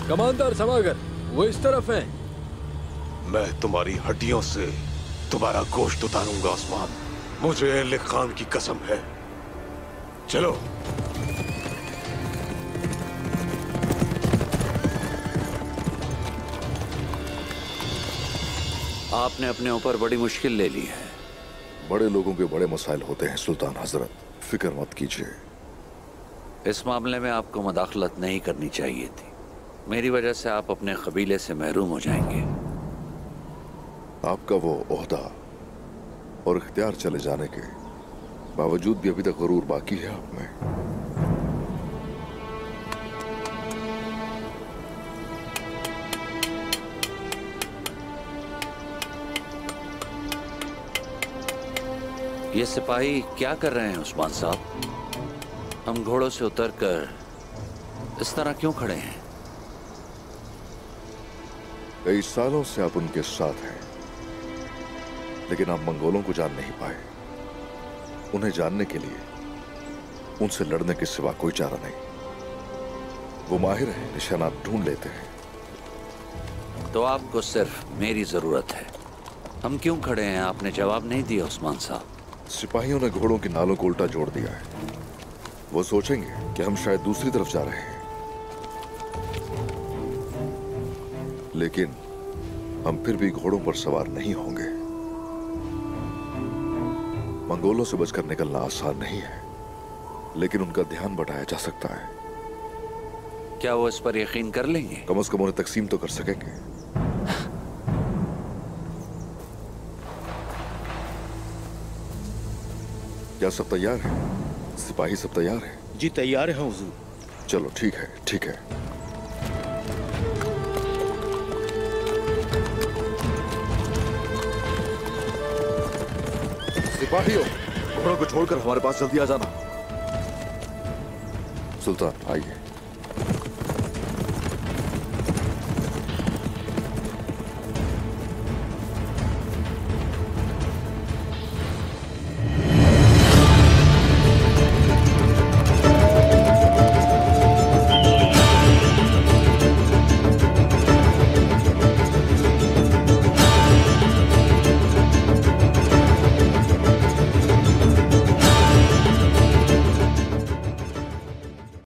Commander समागर, वो इस तरफ है। मैं तुम्हारी हड्डियों से तुम्हारा गोश्त उतारूंगा उस्मान, मुझे एले खान की कसम है। चलो। आपने अपने ऊपर बड़ी मुश्किल ले ली है। बड़े लोगों के बड़े मसाइल होते हैं सुल्तान हजरत, फिक्र मत कीजिए। इस मामले में आपको मदाखलत नहीं करनी चाहिए थी। मेरी वजह से आप अपने कबीले से महरूम हो जाएंगे। आपका वो ओहदा और इख्तियार चले जाने के बावजूद भी अभी तक गरूर बाकी है आप में। ये सिपाही क्या कर रहे हैं उस्मान साहब? हम घोड़ों से उतरकर इस तरह क्यों खड़े हैं? कई सालों से आप उनके साथ हैं, लेकिन आप मंगोलों को जान नहीं पाए। उन्हें जानने के लिए उनसे लड़ने के सिवा कोई चारा नहीं। वो माहिर हैं, निशानात ढूंढ लेते हैं। तो आपको सिर्फ मेरी जरूरत है। हम क्यों खड़े हैं आपने जवाब नहीं दिया उस्मान साहब। सिपाहियों ने घोड़ों की नालों को उल्टा जोड़ दिया है। वो सोचेंगे कि हम शायद दूसरी तरफ जा रहे हैं, लेकिन हम फिर भी घोड़ों पर सवार नहीं होंगे। मंगोलों से बचकर निकलना आसान नहीं है, लेकिन उनका ध्यान बढ़ाया जा सकता है। क्या वो इस पर यकीन कर लेंगे? कम से कम उन्हें तकसीम तो कर सकेंगे। क्या सब तैयार है? सिपाही सब तैयार है? जी तैयार है हुजूर। चलो ठीक है, ठीक है। सिपाहियों, घोड़ों को छोड़कर हमारे पास जल्दी आ जाना। सुल्तान आइए।